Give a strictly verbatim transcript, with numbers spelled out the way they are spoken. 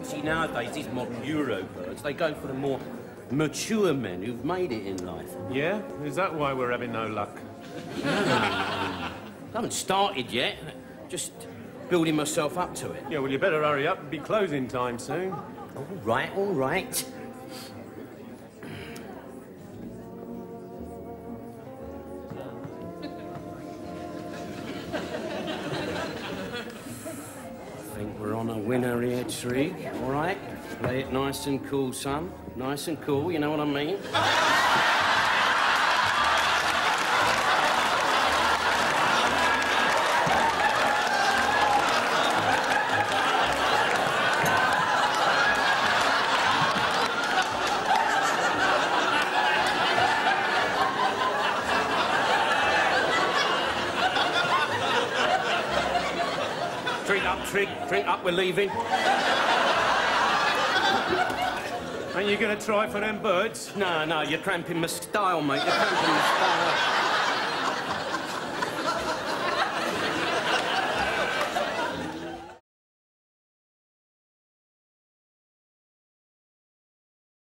See, nowadays, these modern Euro birds, they go for the more mature men who've made it in life. Yeah? Is that why we're having no luck? No, no, no. I haven't started yet. Just building myself up to it. Yeah, well, you better hurry up. It'll be closing time soon. All right, all right. I think we're on a winner here, Trig. All right? Play it nice and cool, son. Nice and cool, you know what I mean? Drink up, Trig. Drink up, we're leaving. Ain't you gonna try for them birds? No, no, you're cramping my style, mate. You're cramping my style.